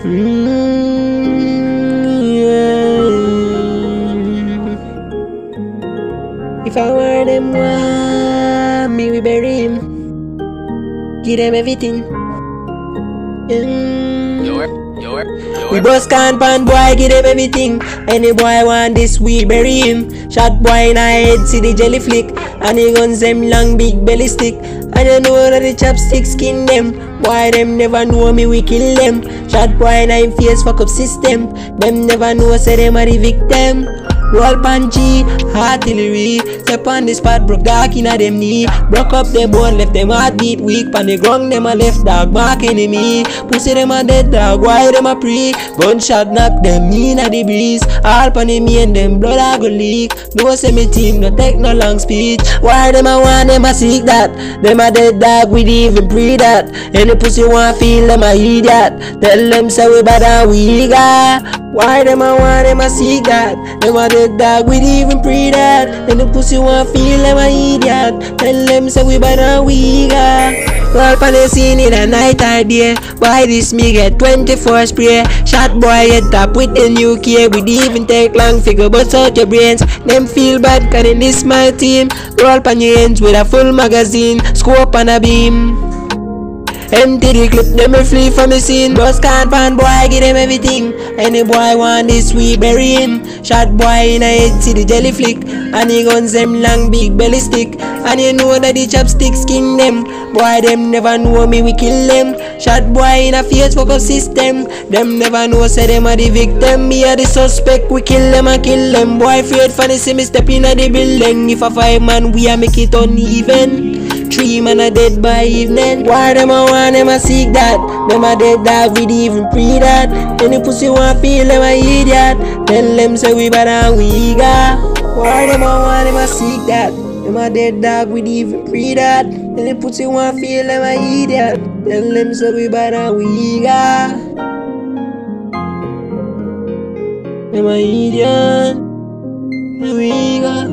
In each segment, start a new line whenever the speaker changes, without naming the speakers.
Yeah. If I were them one, me we bury him. Give them everything. We bust can pan boy, give them everything. Any boy want this, we bury him. Shot boy in a head, see the jelly flick. And he guns them long big belly stick. And you know that the chopstick skin them. Boy them never know me, we kill them. Shot boy in a face, fuck up system. Them never know, say them are the victim. Roll punchy, artillery. Step on the spot, broke dark inna them knee. Broke up them bone, left them heartbeat weak. Pan the ground, them a left dog mark enemy. Pussy them a dead dog, why them a pre? Gunshot knock them inna the breeze. All pan the me and them blood a go leak. No say me team, no take no long speech. Why them a want, them a seek that? Them a dead dog, we even pre that. Any pussy want feel, them a idiot. Tell them say we bad and we got. Why them a want, them a seek that? Them a dead dog, we even pre that. And the pussy want feel, them a idiot. Tell them say we bad and we got. Roll pan the scene in a night or day. Why this me get 24 spray? Shot boy head top with the new key. We even take long figure bust out your brains. Them feel bad cause in this my team. Roll pan your ends with a full magazine. Scope on a beam. Empty the clip, them will flee from the scene. Bust can't pan boy, give them everything. Any boy want this, we bury him. Shot boy in a head, see the jelly flick. And he guns them long big belly stick. And you know that the chopstick skin them. Boy them never know me, we kill them. Shot boy in a face, fuck up system. Them never know, say them are the victim. Me are the suspect, we kill them and kill them. Boy afraid for the see me step in the building. If a 5 man, we a make it uneven. 3 man a dead by evening. Why them a want, them a seek that? Them a dead dog, we even pre that. Any pussy want feel, them a idiot. Tell them say we bad and we got. Why them a want, them a seek that? Them a dead dog, we even pre that. Any pussy want feel, them a idiot. Tell them say we bad and we got. Them a idiot. We got.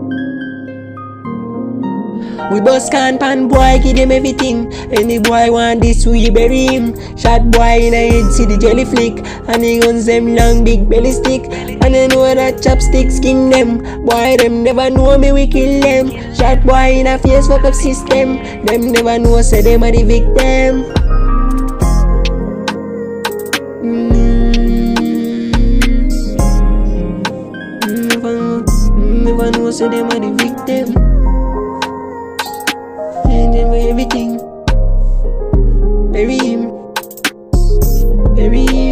We bust can pan boy, give them everything. Any boy want this, we bury him. Shot boy in a head, see the jelly flick. And he guns them long big belly stick. And they know that chopstick skin them. Boy them never know me, we kill them. Shot boy in a face, fuck up system. Them never know, say them are the victim. Never know, say them are the victim. And then everything, bury him, bury him.